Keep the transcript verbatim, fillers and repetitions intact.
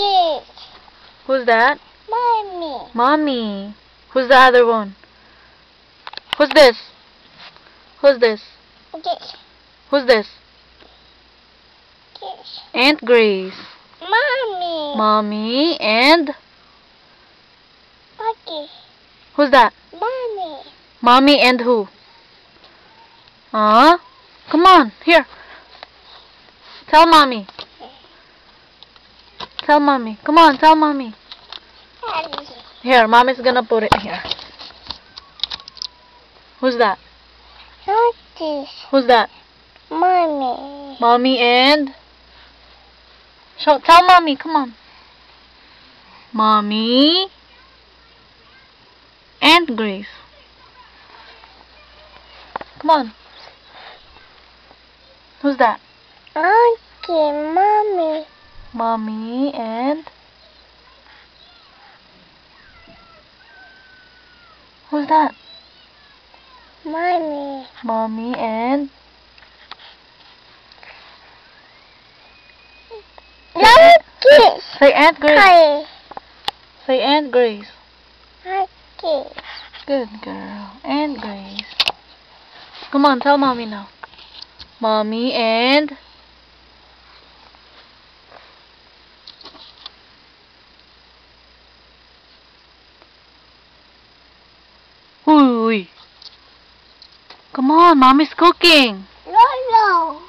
Yes. Who's that? Mommy. Mommy. Who's the other one? Who's this? Who's this? Yes. Who's this? Yes. Aunt Grace. Mommy. Mommy and Okay. who's that? Mommy. Mommy and who? Huh? Come on, here. Tell mommy. Tell mommy. Come on, tell mommy. Daddy. Here, mommy's gonna put it here. Who's that? Daddy. Who's that? Mommy. Mommy and show. Tell mommy. Come on. Mommy and Grace. Come on. Who's that? Okay, Mommy. Mommy and who's that? Mommy. Mommy and Daddy. say Aunt Grace. Hi. Say Aunt Grace. Okay. Good girl. Aunt Grace. Come on, tell mommy now. Mommy and Ooh. Come on, mommy's cooking. Lolo.